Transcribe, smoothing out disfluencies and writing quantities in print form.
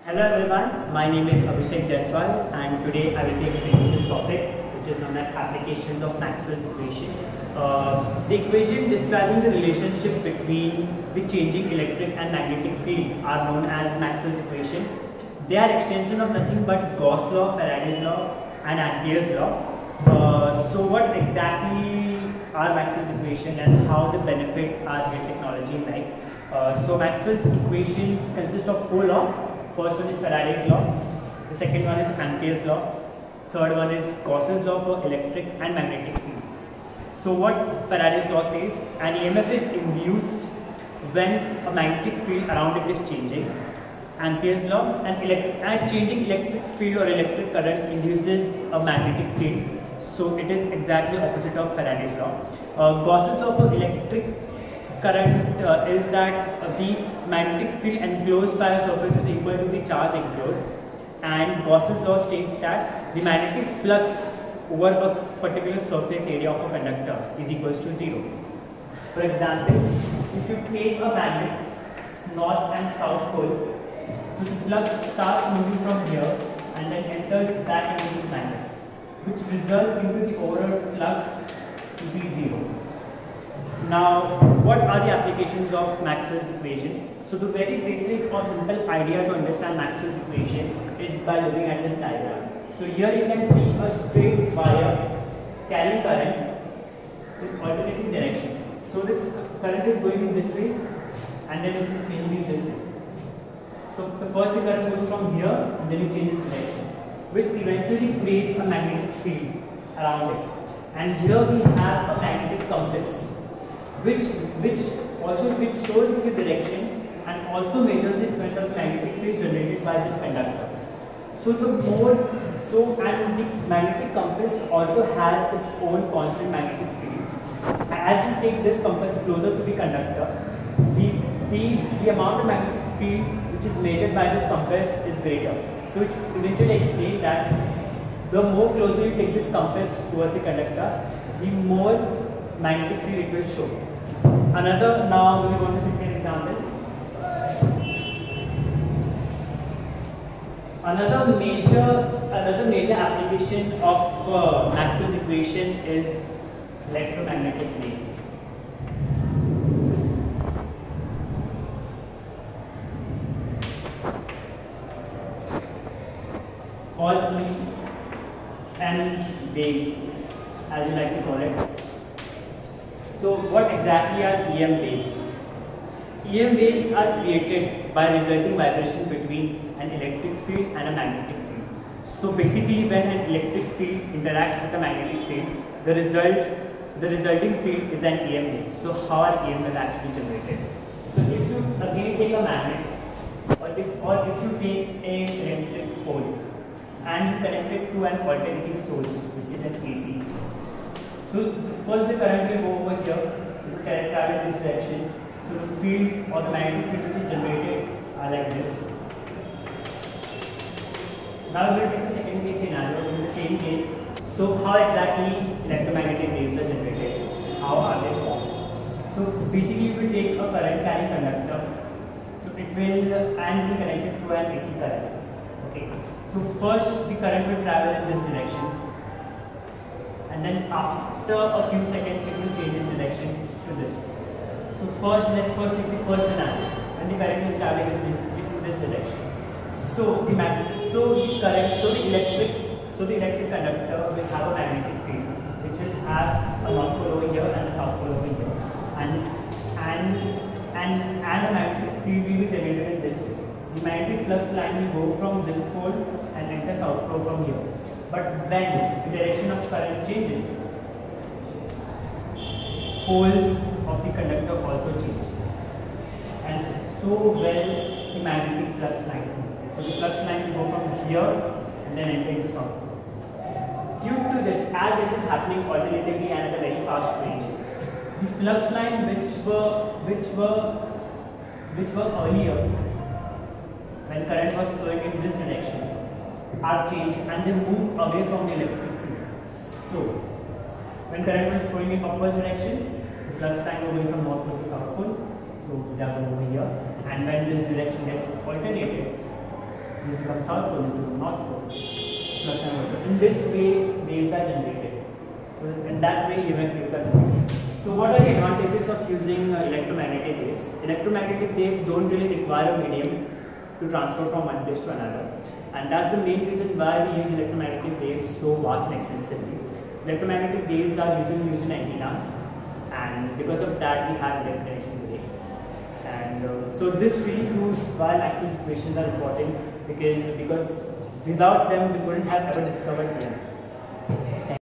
Hello everyone, my name is Abhishek Jaiswal and today I will be explaining this topic which is known as applications of Maxwell's equation. The equation describing the relationship between the changing electric and magnetic field are known as Maxwell's equation. They are extension of nothing but Gauss law, Faraday's law and Ampere's law. So what exactly are Maxwell's equation and how they benefit our technology in life? So Maxwell's equations consist of four laws. First one is Faraday's law, the second one is Ampere's law, third one is Gauss's law for electric and magnetic field. So what Faraday's law says, an EMF is induced when a magnetic field around it is changing. Ampere's law, and changing electric field or electric current induces a magnetic field. So it is exactly opposite of Faraday's law. Gauss's law for electric current is that the magnetic field enclosed by a surface is equal to the charge enclosed, and Gauss's law states that the magnetic flux over a particular surface area of a conductor is equals to 0. For example, if you take a magnet, north and south pole, so the flux starts moving from here and then enters back into this magnet, which results into the overall flux to be 0. Now, what are the applications of Maxwell's equation? So the very basic or simple idea to understand Maxwell's equation is by looking at this diagram. So here you can see a straight wire carrying current in alternating direction. So the current is going in this way and then it is changing this way. So the first the current goes from here and then it changes direction, which eventually creates a magnetic field around it. And here we have a magnetic compass which shows the direction and also measures the strength of the magnetic field generated by this conductor. So the magnetic compass also has its own constant magnetic field. As you take this compass closer to the conductor, the amount of magnetic field which is measured by this compass is greater. So which eventually explains that the more closely you take this compass towards the conductor, the more magnetic field it will show. Now we want to see an example. Another major application of Maxwell's equation is electromagnetic waves. Or EM wave, as you like to call it. So what exactly are EM waves? EM waves are created by resulting vibration between an electric field and a magnetic field. So basically when an electric field interacts with a magnetic field, the resulting field is an EM wave. So how are EM waves actually generated? So if you again take a magnet or if you take a electric pole and you connect it to an alternating source, which is an AC. So first the current will go over here, it will travel in this direction. So the field or the magnetic field which is generated are like this. Now we will take the second case scenario in the same case. So how exactly electromagnetic waves are generated? How are they formed? So basically we will take a current carrying conductor. So it will be connected to an AC current. Okay. So first the current will travel in this direction. And then after a few seconds it will change its direction to this. So let's first take the first scenario when the current is traveling in this direction. So the electric conductor will have a magnetic field which will have a north pole over here and a south pole over here, and a magnetic field will be generated in this way. The magnetic flux line will go from this pole and enter south pole from here. But when the direction of current changes, poles of the conductor also change, and so will the magnetic flux line. So the flux line will go from here and then enter into south pole. Due to this, as it is happening alternatively and at a very fast range, the flux line which were earlier when current was flowing in this direction are changed and they move away from the electric field. So when current was flowing in upward direction, the flux line was going from north pole to south pole. So they are over here, and when this direction gets alternated, This becomes South Pole, this becomes North Pole. Flux and so in this way, waves are generated. So in that way, EMF waves are generated. So what are the advantages of using electromagnetic waves? Electromagnetic waves don't really require a medium to transfer from one place to another. And that's the main reason why we use electromagnetic waves so vast and extensively. Electromagnetic waves are usually used in antennas, and because of that we have direct connection today. And so this really proves why Maxwell's equations are important, because without them we couldn't have ever discovered EMF.